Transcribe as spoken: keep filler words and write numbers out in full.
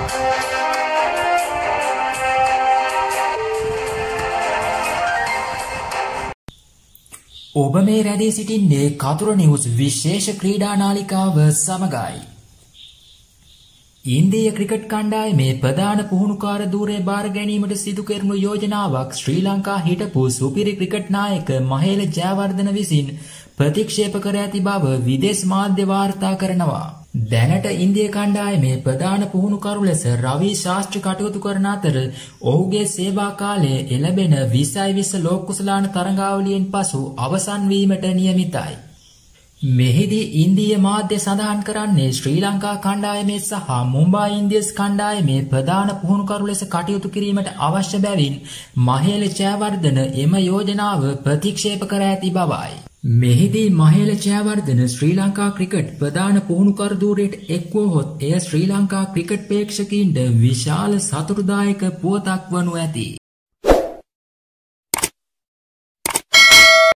ඔබ මේ රැඳී සිටින්නේ කතුර නිවුස් විශේෂ ක්‍රීඩා නාලිකාව සමගයි. ඉන්දිය ක්‍රිකට් කණ්ඩායමේ ප්‍රධාන පුහුණුකාර ධූරය බාර ගැනීමට සිදු කෙරුණු යෝජනාවක් ශ්‍රී ලංකා හිටපු සුපිරි ක්‍රිකට් නායක මහේල ජයවර්ධන විසින් ප්‍රතික්ෂේප කර ඇති බව විදේශ මාධ්‍ය වාර්තා කරනවා. දැනට ඉන්දිය කණ්ඩායමේ ප්‍රධාන පුහුණුකරු ලෙස රවි ශාස්ත්‍රී කටයුතු කරන අතර ඔහුගේ සේවා කාලය එළඹෙන විස්සයි විස්ස ලෝක කුසලාන තරඟාවලියෙන් පසු අවසන් වීමට නියමිතයි. මෙහිදී ඉන්දිය මාධ්‍ය සඳහන් කරන්නේ ශ්‍රී ලංකා කණ්ඩායමේ සහ මුම්බායි ඉන්දියන්ස් කණ්ඩායමේ ප්‍රධාන පුහුණුකරු ලෙස කටයුතු කිරීමට අවශ්‍ය බැවින් මහේල ජයවර්ධන එම යෝජනාව ප්‍රතික්ෂේප කර ඇති බවයි. මෙහිදී මහේල ජයවර්ධන ශ්‍රී ලංකා ක්‍රිකට් ප්‍රධාන පුහුණුකරු ධූරයට එක්වුවහොත් එය ශ්‍රී ලංකා ක්‍රිකට් ප්‍රේක්ෂකයින්ට විශාල සතුටුදායක පුවතක් වනු ඇති.